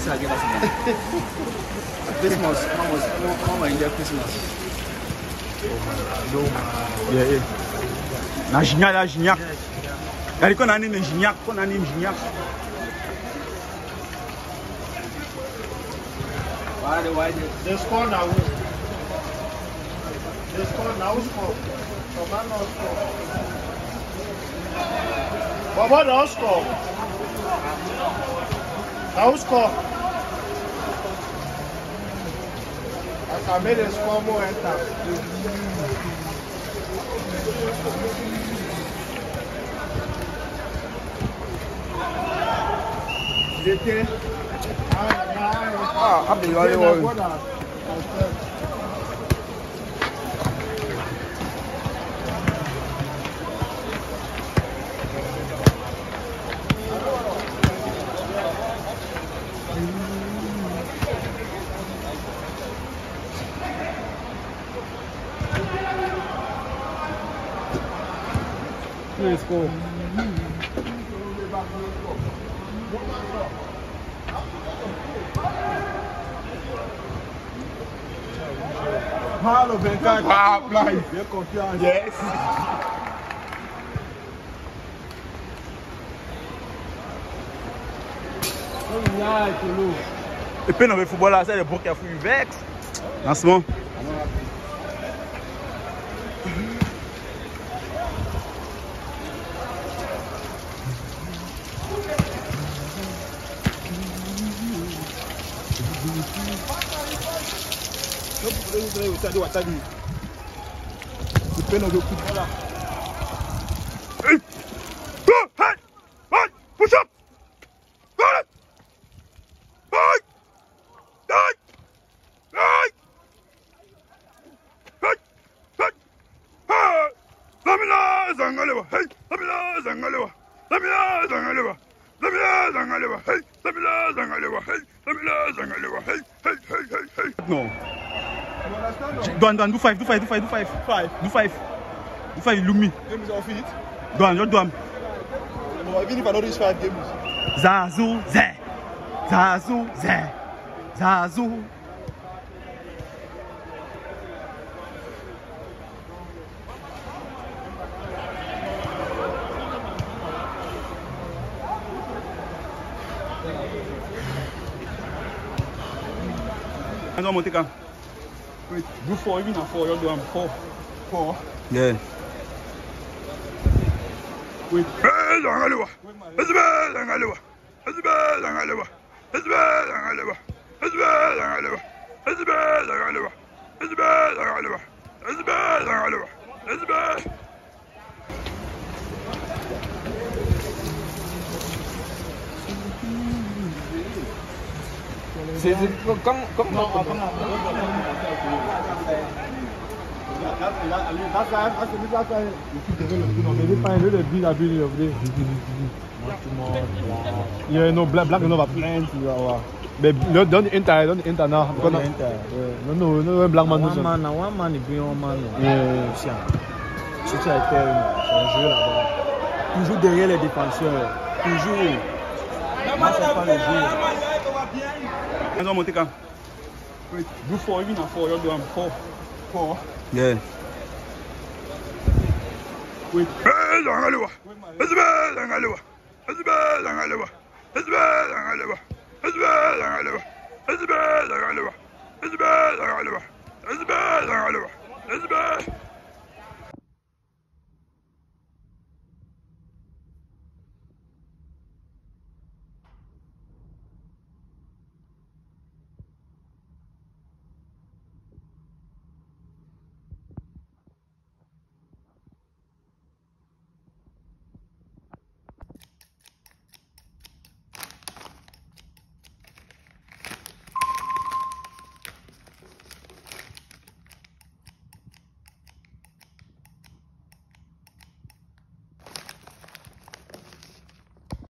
Christmas, mama enjoy Christmas. Yeah. Na Gignac. Elle qu'on anime Gignac, They score now. They score now. Score. Command score. What don't score? Now score. I can make the score more enter. I'm the only one. Let's go. Hello, Venkat. Bien confiant. Yes. Et puis dans le football là, c'est le bon qui a fouillé vex. Lancement. Push up! No. Do five. Do five, look me. Game is off it. Just do 'em. Even if I know these 5 games. Zazu, Zazu. I'm going to take a wait, do 4, even a 4, you're doing 4. Yeah. Wait. C'est comme Yeah, no black no plenty. But don't enter now. No black man. One man is bien one man. Yeah. C'est ça c'est un jeu là-bas. Toujours derrière les défenseurs. Toujours. Moi c'est pas le jeu. I'm going to take a wait, do 4, even a 4, you're doing 4. Yeah. Wait. Wait.